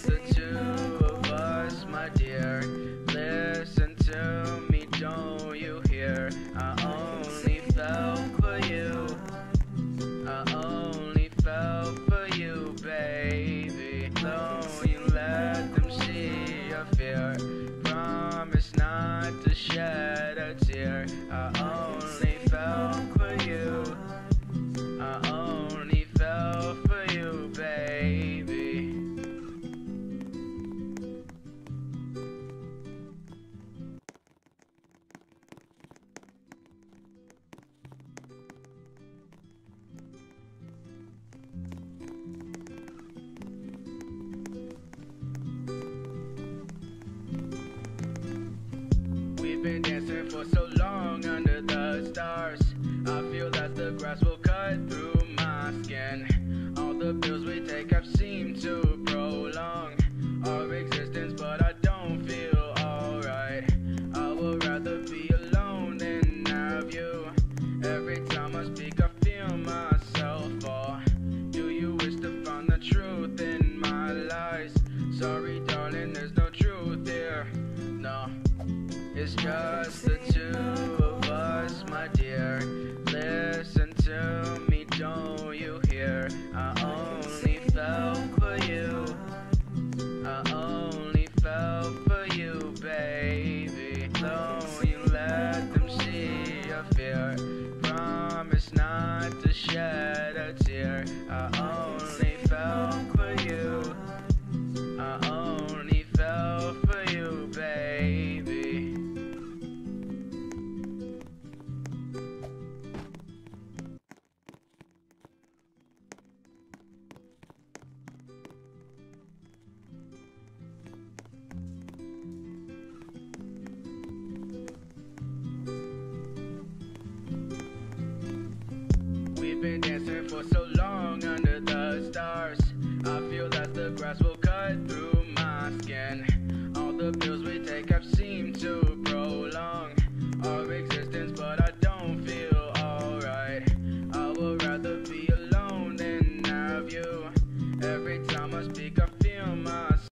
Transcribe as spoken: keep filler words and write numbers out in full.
just the two of us, my dear. Listen to me, don't you hear? I only fell for you. I only fell for you, baby. Don't you let them see your fear. Promise not to shed a tear. I only fell for you. I only fell for you, baby. We've been dancing for so long under the stars. I feel that the grass will cut through my skin. All the pills we take have seemed to prolong our existence, but I don't feel alright. I would rather be alone than have you. Every time I speak I feel myself fall. Do you wish to find the truth in my lies? Sorry darling, there's no truth here. No, it's just the two of us, my dear. Listen to me, don't you hear? I only fell for you. I only fell for you, baby. Don't you let them see your fear. Promise not to shed a tear. I only fell for you. I only fell for you, baby. We've been dancing for so long under the stars.